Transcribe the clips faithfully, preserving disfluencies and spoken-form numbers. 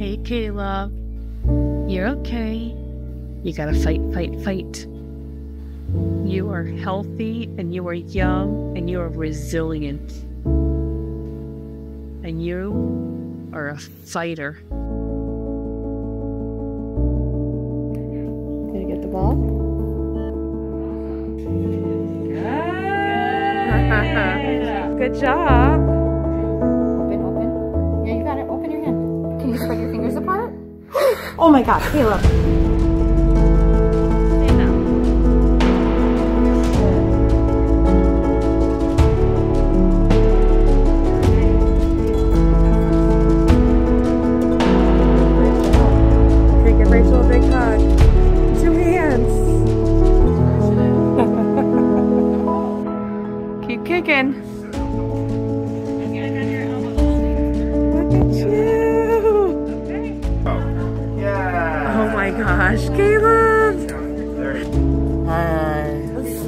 Hey, Kayla. You're okay. You gotta fight, fight, fight. You are healthy, and you are young, and you are resilient. And you are a fighter. Did you get the ball? Good job. Open, open. Yeah, you got it. Open your hand. Can you spread your fingers apart? Oh my God, Caleb. Okay, give Rachel a big hug. Two hands. Keep kicking. Look at you. Yeah. Oh my gosh, Caleb. Hi.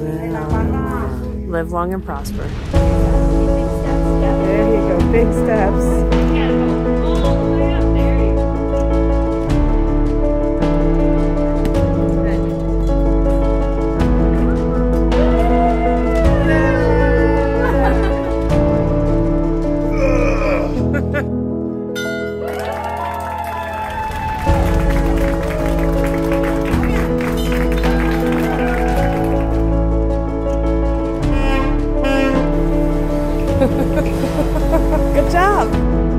Live long and prosper. There you go, big steps. Good job.